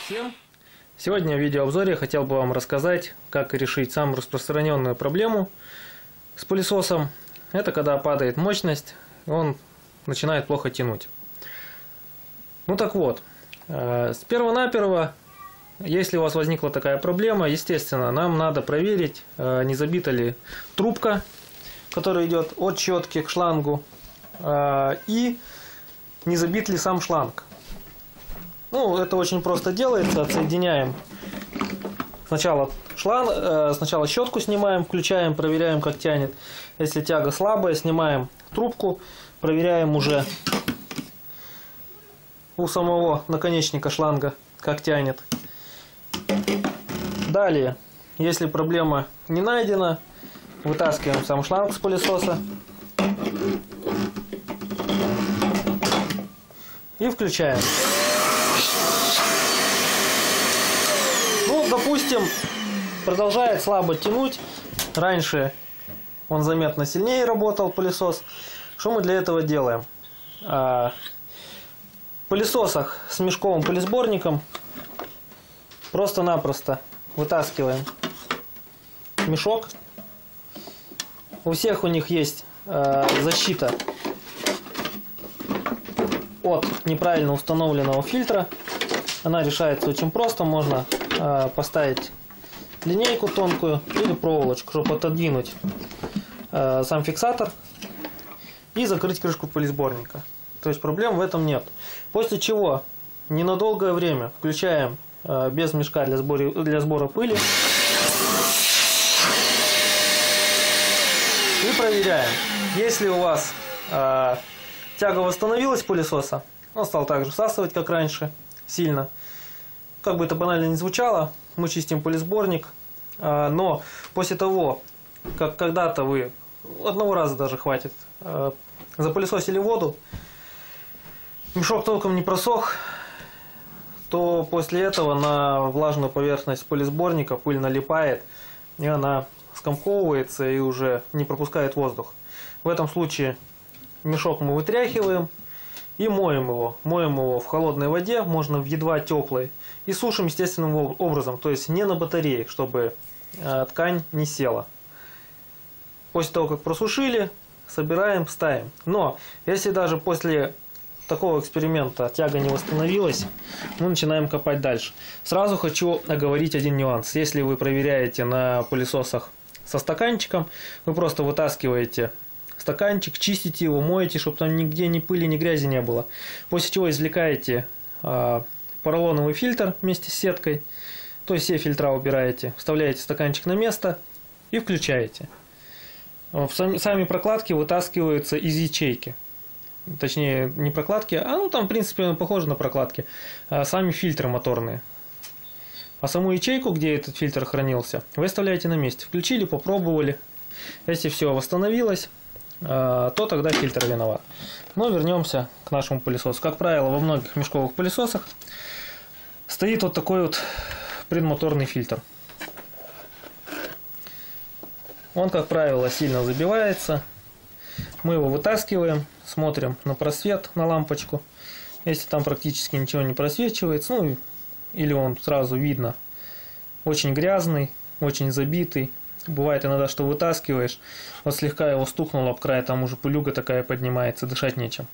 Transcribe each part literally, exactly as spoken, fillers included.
Всем! Сегодня в видеообзоре хотел бы вам рассказать, как решить самую распространенную проблему с пылесосом. Это когда падает мощность, и он начинает плохо тянуть. Ну так вот, с первого-наперво, если у вас возникла такая проблема, естественно, нам надо проверить, не забита ли трубка, которая идет от щетки к шлангу, и не забит ли сам шланг. Ну, это очень просто делается. Отсоединяем сначала шланг, сначала щетку снимаем, включаем, проверяем, как тянет. Если тяга слабая, снимаем трубку, проверяем уже у самого наконечника шланга, как тянет. Далее, если проблема не найдена, вытаскиваем сам шланг с пылесоса и включаем. Ну, допустим, продолжает слабо тянуть. Раньше он заметно сильнее работал, пылесос. Что мы для этого делаем? В пылесосах с мешковым пылесборником просто-напросто вытаскиваем мешок. У всех у них есть защита от неправильно установленного фильтра. Она решается очень просто. Можно э, поставить линейку тонкую или проволочку, чтобы отодвинуть э, сам фиксатор и закрыть крышку пылесборника. То есть проблем в этом нет. После чего ненадолгое время включаем э, без мешка для, сбора, для сбора пыли и проверяем. Если у вас э, тяга восстановилась пылесоса, он стал также всасывать, как раньше, сильно. Как бы это банально не звучало, мы чистим пылесборник, но после того, как когда-то вы, одного раза даже хватит, запылесосили воду, мешок толком не просох, то после этого на влажную поверхность пылесборника пыль налипает, и она скомковывается и уже не пропускает воздух. В этом случае мешок мы вытряхиваем и моем его. Моем его в холодной воде, можно в едва теплой. И сушим естественным образом, то есть не на батарее, чтобы э, ткань не села. После того, как просушили, собираем, ставим. Но если даже после такого эксперимента тяга не восстановилась, мы начинаем копать дальше. Сразу хочу оговорить один нюанс. Если вы проверяете на пылесосах со стаканчиком, вы просто вытаскиваете стаканчик, чистите его, моете, чтобы там нигде ни пыли, ни грязи не было. После чего извлекаете э, поролоновый фильтр вместе с сеткой, то есть все фильтра убираете, вставляете стаканчик на место и включаете. Сами, сами прокладки вытаскиваются из ячейки. Точнее, не прокладки, а ну там в принципе похоже на прокладки, а сами фильтры моторные. А саму ячейку, где этот фильтр хранился, вы оставляете на месте. Включили, попробовали. Если все восстановилось, то тогда фильтр виноват. Но вернемся к нашему пылесосу. Как правило, во многих мешковых пылесосах стоит вот такой вот предмоторный фильтр. Он, как правило, сильно забивается. Мы его вытаскиваем, смотрим на просвет, на лампочку. Если там практически ничего не просвечивается, ну или он сразу видно очень грязный, очень забитый. Бывает иногда, что вытаскиваешь, вот слегка его стукнуло об край, там уже пылюга такая поднимается, дышать нечем.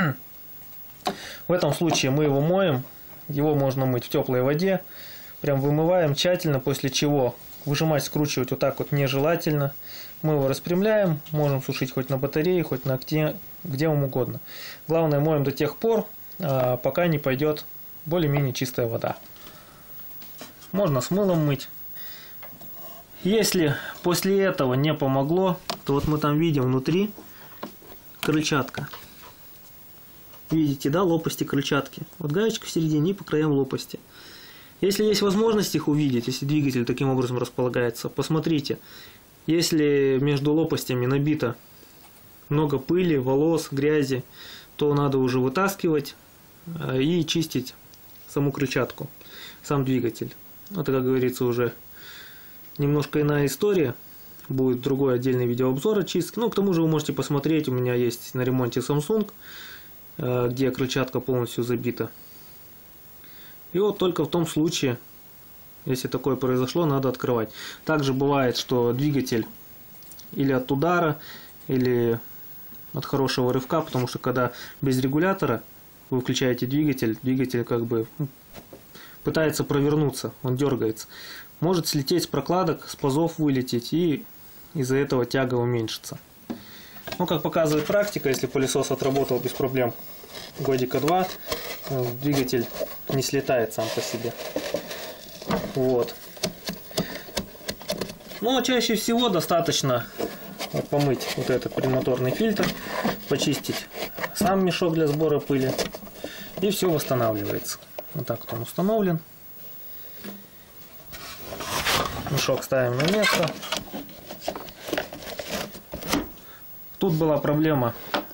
В этом случае мы его моем, его можно мыть в теплой воде, прям вымываем тщательно, после чего выжимать, скручивать вот так вот нежелательно. Мы его распрямляем, можем сушить хоть на батарее, хоть на где, где вам угодно. Главное, моем до тех пор, пока не пойдет более-менее чистая вода. Можно с мылом мыть. Если после этого не помогло, то вот мы там видим внутри крыльчатка. Видите, да, лопасти крыльчатки. Вот гаечка в середине и по краям лопасти. Если есть возможность их увидеть, если двигатель таким образом располагается, посмотрите. Если между лопастями набито много пыли, волос, грязи, то надо уже вытаскивать и чистить саму крыльчатку, сам двигатель. Это, как говорится, уже немножко иная история. Будет другой отдельный видеообзор очистки. Ну, к тому же вы можете посмотреть, у меня есть на ремонте Samsung, где крыльчатка полностью забита И вот только в том случае, если такое произошло, надо открывать. Также бывает, что двигатель или от удара, или от хорошего рывка, потому что когда без регулятора вы включаете двигатель, двигатель как бы пытается провернуться, он дергается. Может слететь с прокладок, с пазов вылететь, и из-за этого тяга уменьшится. Ну, как показывает практика, если пылесос отработал без проблем годика два, двигатель не слетает сам по себе. Вот. Ну, чаще всего достаточно помыть вот этот предмоторный фильтр, почистить сам мешок для сбора пыли, и все восстанавливается. Вот так вот он установлен. Мешок ставим на место. Тут была проблема,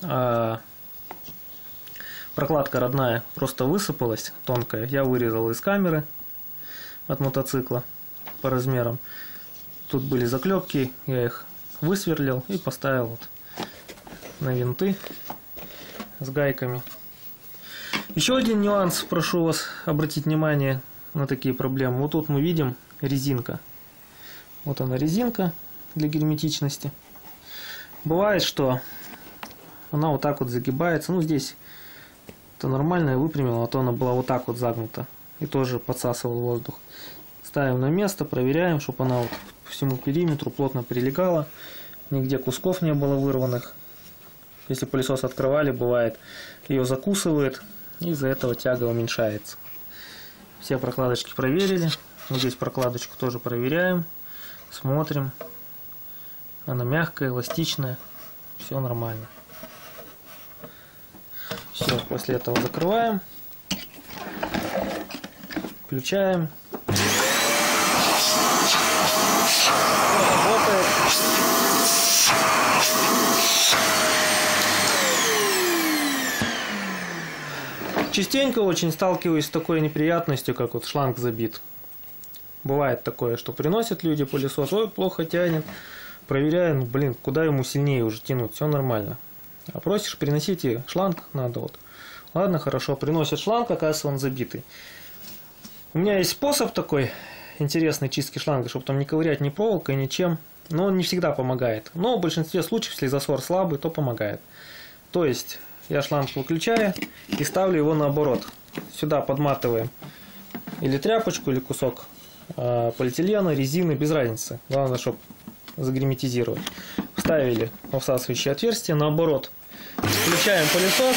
прокладка родная просто высыпалась, тонкая. Я вырезал из камеры от мотоцикла по размерам. Тут были заклепки, я их высверлил и поставил вот на винты с гайками. Еще один нюанс, прошу вас обратить внимание на такие проблемы. Вот тут мы видим резинка. Вот она, резинка для герметичности. Бывает, что она вот так вот загибается. Ну, здесь это нормально, я выпрямил, а то она была вот так вот загнута. И тоже подсасывал воздух. Ставим на место, проверяем, чтобы она вот по всему периметру плотно прилегала. Нигде кусков не было вырванных. Если пылесос открывали, бывает, ее закусывает, и из-за этого тяга уменьшается. Все прокладочки проверили. Вот здесь прокладочку тоже проверяем. Смотрим. Она мягкая, эластичная. Все нормально. Все, после этого закрываем. Включаем. Работает. Частенько очень сталкиваюсь с такой неприятностью, как вот шланг забит. Бывает такое, что приносят люди пылесос, ой, плохо тянет. Проверяю, ну, блин, куда ему сильнее уже тянуть, все нормально. А просишь, приносите шланг, надо вот. Ладно, хорошо, приносят шланг, оказывается, он забитый. У меня есть способ такой интересный чистки шланга, чтобы там не ковырять ни проволокой, ничем. Но он не всегда помогает. Но в большинстве случаев, если засор слабый, то помогает. То есть я шланг выключаю и ставлю его наоборот. Сюда подматываем или тряпочку, или кусок э, полиэтилена, резины, без разницы. Главное, чтобы загерметизировать. Вставили во всасывающее отверстие, наоборот. Включаем пылесос.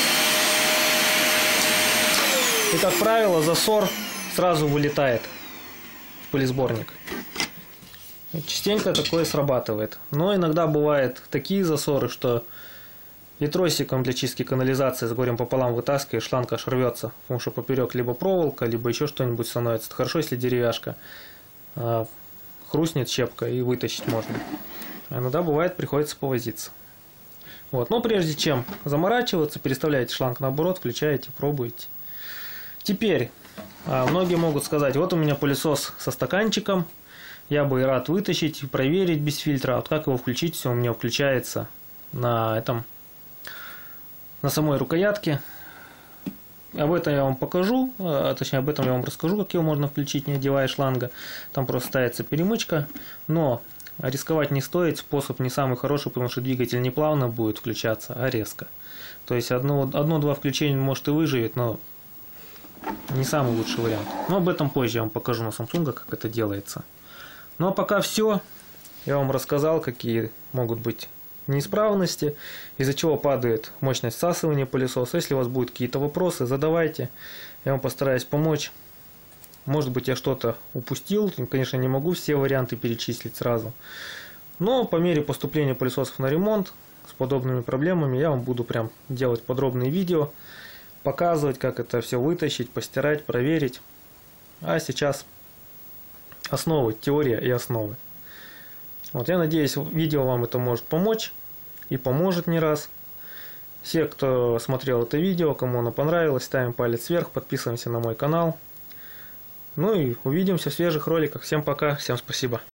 И, как правило, засор сразу вылетает в пылесборник. Частенько такое срабатывает. Но иногда бывают такие засоры, что и тросиком для чистки канализации с горем пополам вытаскиваешь, шланг аж рвется. Потому что поперек либо проволока, либо еще что-нибудь становится. Это хорошо, если деревяшка а, хрустнет щепка и вытащить можно. А иногда бывает, приходится повозиться. Вот. Но прежде чем заморачиваться, переставляете шланг наоборот, включаете, пробуете. Теперь а, многие могут сказать, вот у меня пылесос со стаканчиком, я бы и рад вытащить и проверить без фильтра. Вот как его включить, все у меня включается на этом, на самой рукоятке. Об этом я вам покажу, а, точнее об этом я вам расскажу, как его можно включить, не одевая шланга. Там просто ставится перемычка, но рисковать не стоит, способ не самый хороший, потому что двигатель не плавно будет включаться, а резко. То есть одно-два включения может и выживет, но не самый лучший вариант. Но об этом позже я вам покажу на Samsung, как это делается. Ну а пока все. Я вам рассказал, какие могут быть неисправности, из-за чего падает мощность всасывания пылесоса. Если у вас будут какие-то вопросы, задавайте. Я вам постараюсь помочь. Может быть, я что-то упустил. Конечно, не могу все варианты перечислить сразу. Но по мере поступления пылесосов на ремонт с подобными проблемами я вам буду прям делать подробные видео, показывать, как это все вытащить, постирать, проверить. А сейчас основы, теория и основы. Вот, я надеюсь, видео вам это может помочь и поможет не раз. Все, кто смотрел это видео, кому оно понравилось, ставим палец вверх, подписываемся на мой канал. Ну и увидимся в свежих роликах. Всем пока, всем спасибо.